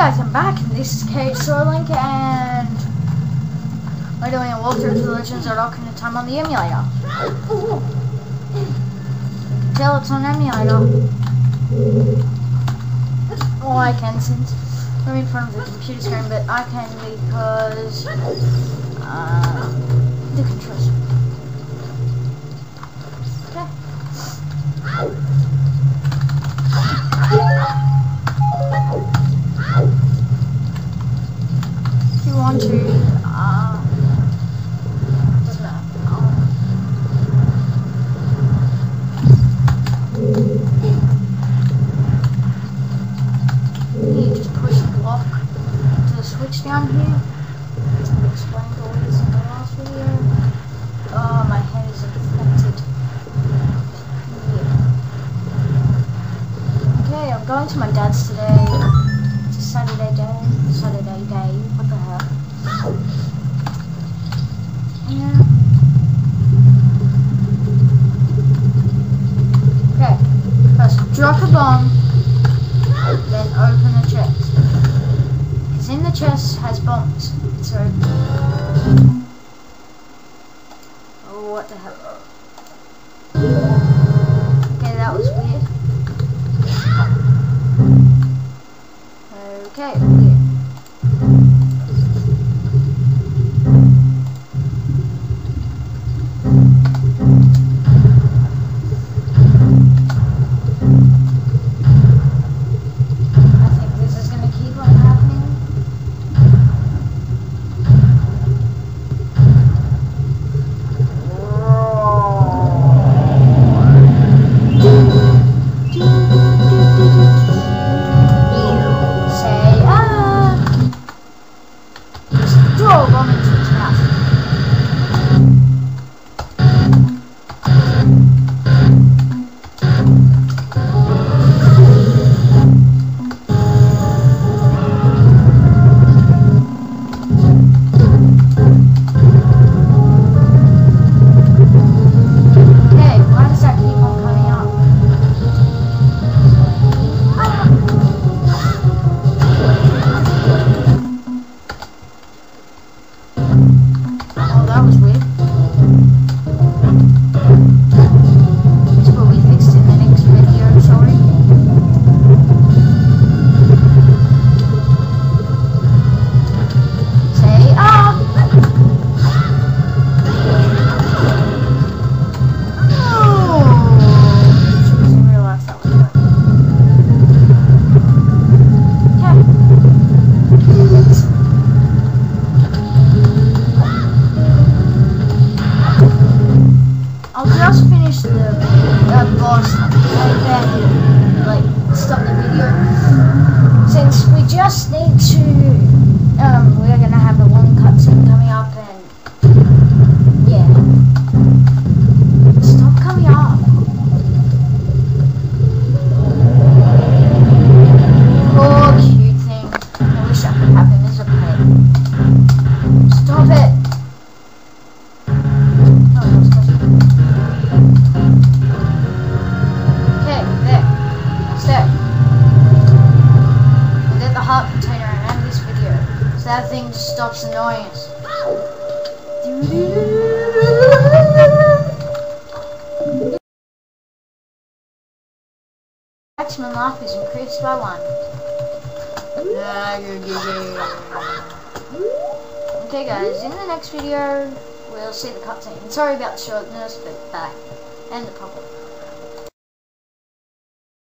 guys, I'm back, and this is KHSoraLink, and we're doing a walkthrough of the Legends of Zelda Ocarina time on the emulator. Tell it's on emulator. Well, I can since I'm in front of the computer screen, but I can because the controls. Okay. If you want to, doesn't matter. You just push the block to the switch down here. I explained all this in the last video. Oh, my head is infected. Yeah. Okay, I'm going to my dad's today. It's a Saturday day. What the hell? Yeah. Okay. First, drop a bomb. Then open the chest. Because in the chest has bombs. So. Oh, what the hell? Okay, that was weird. Okay, weird. Stop the video since we just need to we're gonna have a long cutscene coming up, and yeah, stop coming up. Oh, cute thing. I wish I could have him as a pet. Stop it. That thing just stops annoying us. Maximum life is increased by 1. Okay guys, in the next video we'll see the cutscene. Sorry about the shortness, but bye. And the problem.